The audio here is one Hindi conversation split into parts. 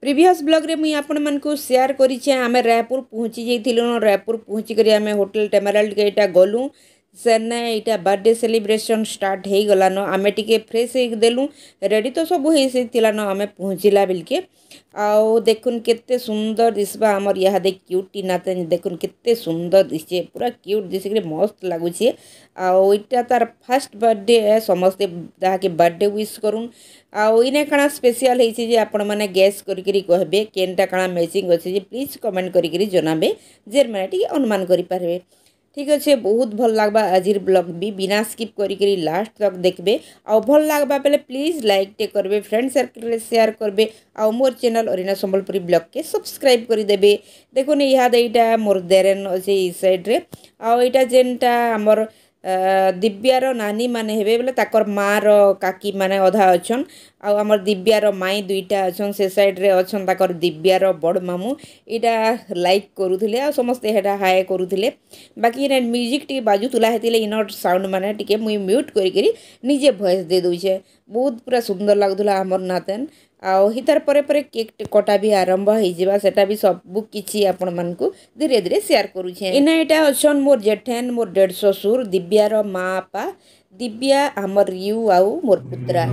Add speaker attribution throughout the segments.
Speaker 1: प्रीवियस ब्लॉग रे मुई आपण मन को शेयर करी आमे रायपुर पहुँची जाइथिलु। रायपुर पहुँची करी आमे होटल टेमराल्ड के इटा गलु सेने इटा बर्थडे सेलिब्रेशन स्टार्ट हो गलान। आमे टिके फ्रेश हो देलु रेडी तो सब होइथिलान आमे पहुँचला बिलके। आउ देखुन केते सुंदर दिसबा हमर यहाँ दे क्यूटी नाते देखुन केते सुंदर दिसे पूरा क्यूट दिस मस्त लगुचे। आउ इटा तार फर्स्ट बर्थडे है समस्ते ताके बर्थडे विश करूँ। आउ इने काना स्पेशल होइछि जे आपण माने गैस करिकरी कहबे केनटा काना मैचिंग अछि जे प्लीज कमेंट करिकरी जनाबे जेर माने टिके अनुमान करि पारबे। ठीक अच्छे बहुत भल लगवा आजिर ब्लॉग भी बिना स्किप करी लास्ट तक देखबे। आ भल लगवा बेले प्लीज लाइक टे करबे फ्रेंड सर्कल रे शेयर करबे आ मोर चैनल अरिना संबलपुरी ब्लॉग के सब्सक्राइब करी देबे। देखो ने यहाँ देटा मोर देरेन अछि ई साइड रे आ एटा जेनटा हमर दिव्यार नानी माने हेबे बोले ताकर मार काकी माने अधा अछन आ हमर दिव्यार माई दुईटा अछन से साइड रे अछन ताकर दिव्यार बड़ मामू इटा लाइक करूथिले आ समस्त हेडा हाय करूथिले। बाकी रे म्यूजिक टी बाजू तुला हेतिले इनर साउंड माने टिके मुई म्यूट करी निजे वॉइस दे दोछे बहुत पूरा सुंदर लागुला हमर नातन। आउ हितार परे परे केक कटा भी आरंभ हो जावा सेटा भी सब किछि आपण मन को धीरे धीरे शेयर करूछे। इना एटा अछन मोर जेठेन मोर डेढ़ ससुर दिव्यार माँ पा दिव्या हमर यू आउ मोर पुत्रा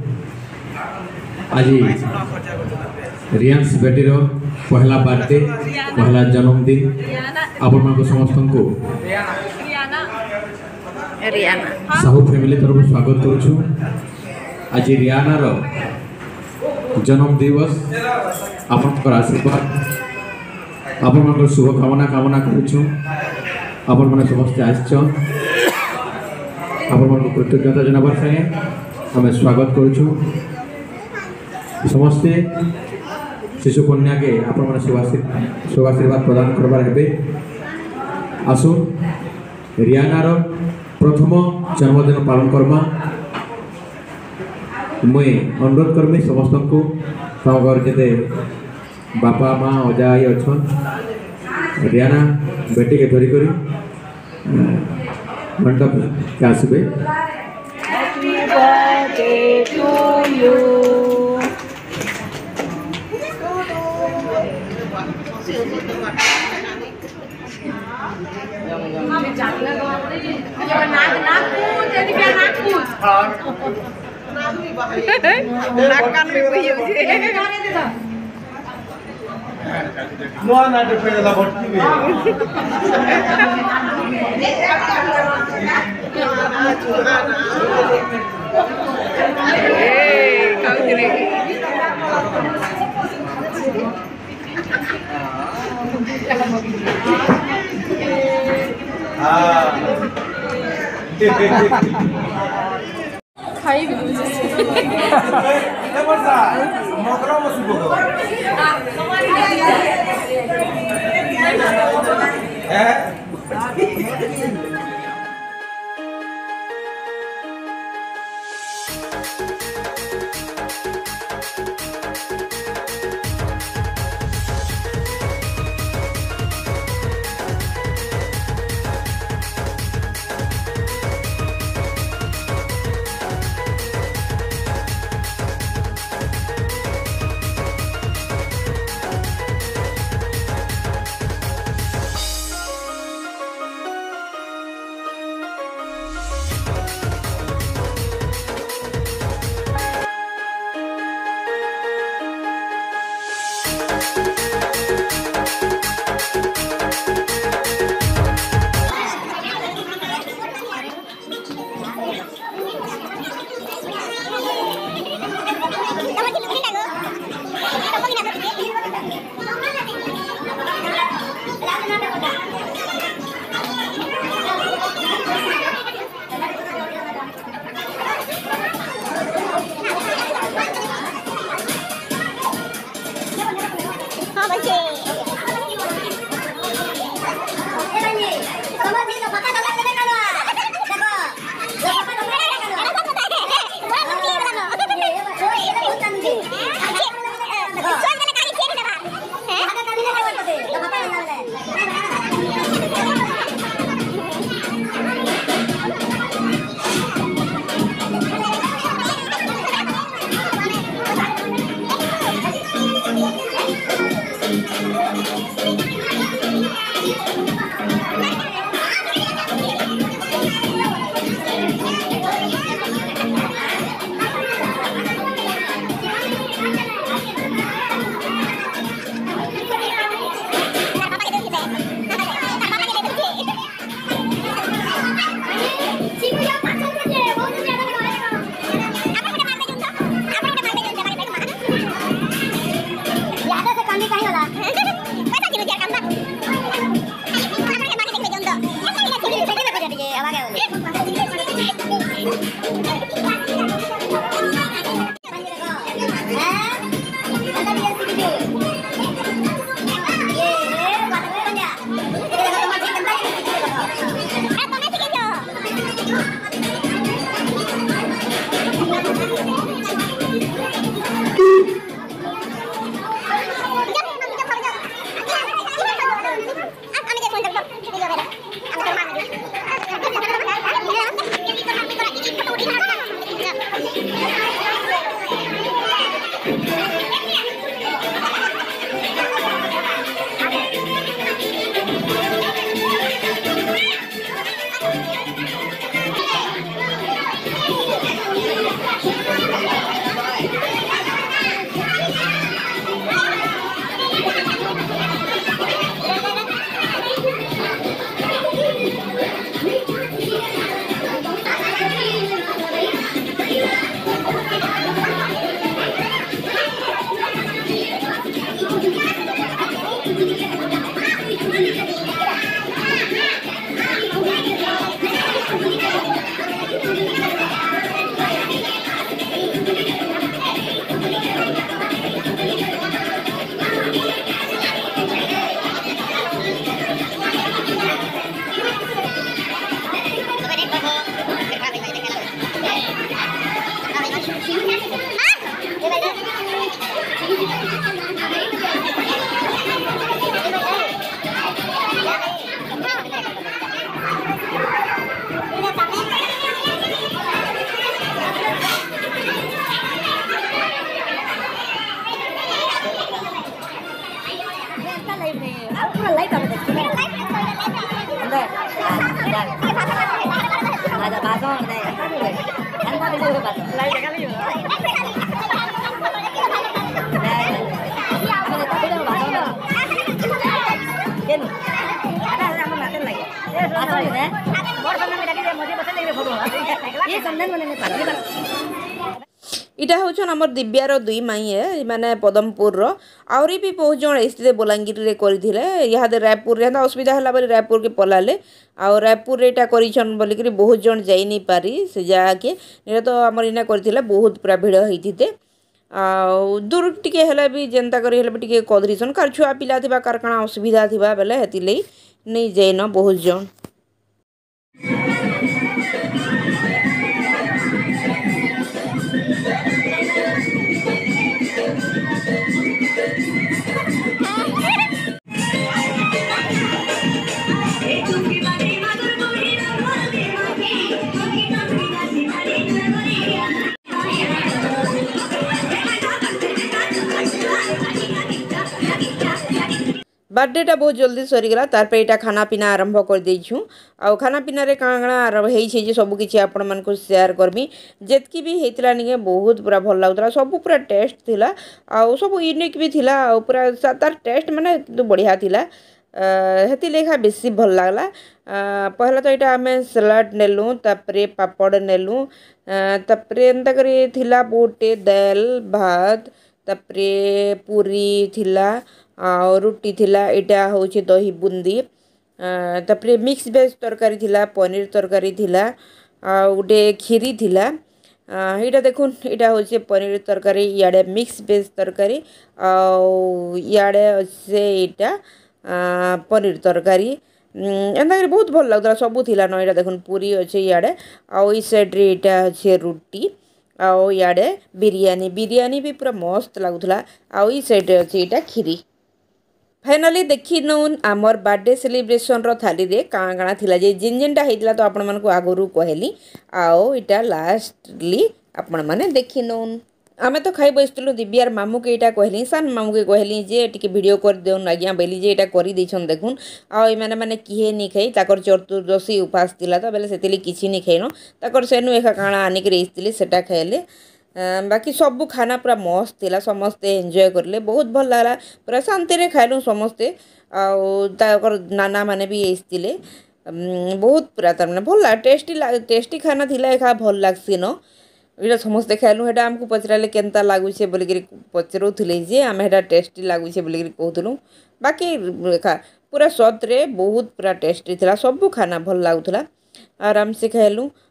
Speaker 2: आज रियांस बेटीर पहला बर्थडे पहला जन्मदिन आपण मन को समस्त को रियाना साहू फैमिली तरफ स्वागत करूछु। आज रियाना रो जन्म दिवस आपनकर आशीर्वाद आपण मन शुभकामना कामना करूछु। आपण मन समस्त आछन आपण मन कृतज्ञता जनाबर संगे हमें स्वागत करूछु। समस्ते शिशु कन्या के आपण मन शुभ आशीर्वाद प्रदान करबार हेबे। आसुन रियाना रो प्रथम जन्मदिन पालन करमा मुई अनुरोध करमी समस्त को घर जिते बापा माँ अजा आई अच्छन रियाना बेटी के धरी करी मंडप के आसबे।
Speaker 1: नाकान में वही
Speaker 3: नो ना तो पहले ला भट्टी में
Speaker 1: ए काउतरे खाई भी
Speaker 3: मकरा मसुको
Speaker 1: इटा हूँ आमर दिव्यार दुई माई है माने पदमपुर आहरी भी बहुत जन आते बलांगीर में करते यहाँ रायपुर यहाँ असुविधा है बोली रायपुर के पलाले आउ रायपुर यहाँ कर बोलिक बहुत जन जा नहीं पारी से जगह के तो आमर इना कर बहुत पूरा भिड़ होते दूर टिके है भी जेनता कर कदरीसन कार छुआ पिला थी कार काଣା असुविधा थी बेले हेती नहीं जाइन बहुत जन बर्थडेटा बहुत जल्दी सरीगला तार यहाँ खाना पीना आरंभ कर देछूँ आउ खाना पीना रे काଣା होइछे सब किसी आपण मानक शेयर करमी जेतकी भी हेतला निके बहुत पूरा भल लागुतला सब पूरा टेस्ट थिला आउ सब यूनिक भी थिला आउ पूरा तार टेस्ट माने बढ़िया थिला हेती लेखा बेसी भल लागला पहला तो यहाँ आम सलाड नेलु तापरे पापड़ नेलु तापरे एंता करी थिला बोटे दाल भात तापरे पूरी थिला और रुटी थिला इटा होचे दही बुंदी तापरे मिक्स वेज तरकारी थिला पनीर तरकारी थिला गोटे खीरी थिला यहाँ देखुन यहाँ होचे पनीर तरकारी इे मिक्स वेज तरकारी इे से यहाँ पनीर तरकारी एंता बहुत भल लगता सबू थिला न यहाँ देखुन पूरी अच्छे इे आउ साइड्रे यहाँ अच्छे रुटी आउ इे बिरयानी बिरयानी भी पूरा मस्त लगुला आउ साइड्रे अच्छे यहाँ खीरी फाइनाली देखी नौन आमर बर्थडे सेलिब्रेशन रो थाली रे काଣା काଣା थिला जे जिन जिनटा हेतला तो आपण मानकु आगुरु कहली आओ इटा लास्टली आपण माने देखी नौन आमे तो खाई बसतलु दिव्यार मामू के इटा कहली सान मामू के कहली जे टिके वीडियो कर देउन आज्ञा बेली जे इटा करी दैछन देखुन आ माने माने किहे नी खाई ताकर चतुर्दशी उपास थिला तो बेले सेतिली किछि नी खाइनो ताकर सेनु एका काଣା आनी के रेस्तिली सेटा खाइले बाकी सबू खाना पूरा मस्त थिला समस्ते एंजॉय करले बहुत भल लागला पूरा शांति रे खाइलु समस्ते आकर नाना माने भी आसते बहुत पूरा तार माने भल टेस्टी खाना थिला एका भल लागसी न इटा समस्ते खाइलु हेटा आमको पचराले केनता लागुछे बोलिक पचरौथिले जे आम हेटा टेस्टी लागुछे बोलिक कहथुलु बाकी पूरा सतरे बहुत पूरा टेस्टी थिला सबू खाना भल लागुथला आराम से खाइलु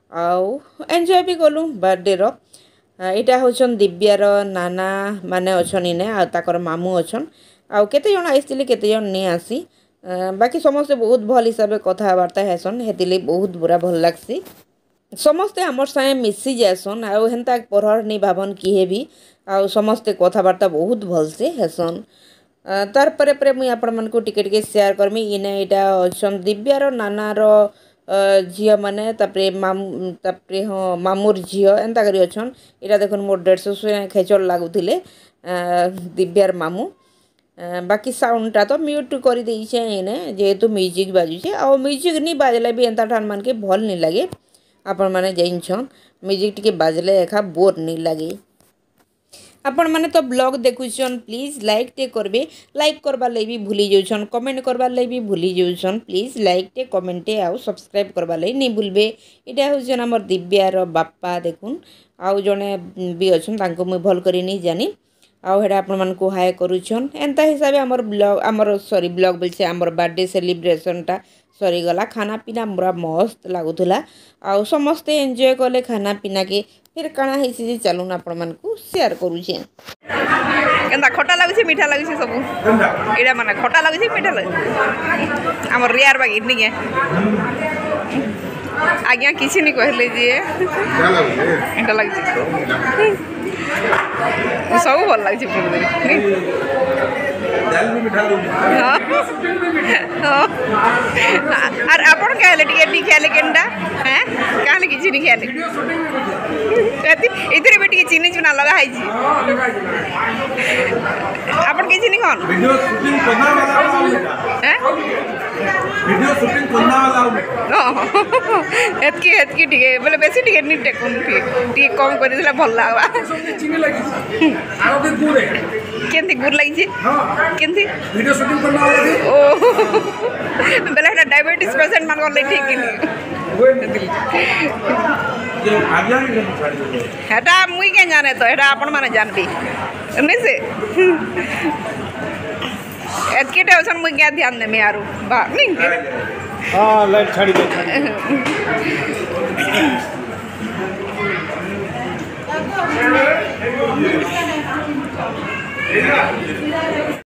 Speaker 1: आउ एंजॉय भी कलु बर्थडे रो इटा होछन दिव्यार नाना माने अछन इने आ ताकर मामू अछन आ केते जण आइसतिले केते जण नै आसी बाकी समस्त बहुत भल हिसाब कथबार्ता हेसन हेतिले बहुत बुरा भल लागसी समस्ते आमर साए मिसी जासन आउ हेन्ता परहर नहीं भावन किए भी आउ समस्ते कथबार्ता बहुत भल से हेसन तार परे परे मुई आपण मन को टिके टिके शेयर करमी इने इटा अछन दिव्यार नानार झील मैंने तापरे हाँ मामूर झील एंता करी अछन इटा देखुन मोर 150 खेचर लागुथिले दिव्यार मामू बाकी साउंडटा तो म्यूट कर देइछे इने जेहेतु म्यूजिक बाजुछे आ म्यूजिक नहीं बाजले भी एंता ठान मान के भल नहीं लगे आपण माने जाइछन म्यूजिक टिके बाजले एखा बोर नहीं लगे आपण माने तो ब्लॉग देखुछन प्लीज लाइक टे करबे लाइक करबा ले भी भूली जाउछन कमेंट करबा ले भी भूली जाउछन प्लीज लाइक टे कमेंट टे आउ सब्सक्राइब करबा ले नहीं भूलबे इटा होछन हमर दिव्यार बापा देखुन आउ जने भी अछन तांको मुई भल करी नहीं जानी आउ हेडा आपण मन को हाय करूछन एंता हिसाब हमर ब्लॉग हमर सॉरी ब्लॉग बोलछे हमर बर्थडे सेलिब्रेशन टा सरी गला खाना पीना पूरा मस्त लागुला आउ समस्ते एंजॉय कले खाना पीना के फिर काना हेसी जे चलून आपण मन को शेयर करूछे केंदा खट्टा लागुछे मीठा लागुछे सब एडा माने खट्टा लागुछे मीठा लागुछे हमर रियार बागी नहीं है आज्ञा किसी नहीं कहले जे क्या लागुछे एटा लागुछे सब भल लागुछे पूरा दाल भी मीठा हां और आपण कहले टिके खेले केंडा हैं कहले किछि नहीं खेले वीडियो शूटिंग एति इधर बेटी चीनी चुना लगा है जी आपण किछि नहीं कोन वीडियो शूटिंग करना वाला हैं वीडियो शूटिंग करना वाला एतकी टिके बोले बेसी टिके नहीं टेकुन टिके कम कर दिला भल लागबा चीनी लगी आरो के गुड़ केंती गुड़ लगी छी हां केंती वीडियो शूटिंग करना वाला ओ बेले हेटा डायबिटीज पेशेंट मान को ले ठीक नहीं ये आज्ञा नहीं छाड़ी दे हेटा मुई के जाने तो हेटा आपण माने जानबी नहीं से एतकी टेंशन मुई क्या ध्यान दे में यारो बा नहीं हां लाइट छाड़ी दे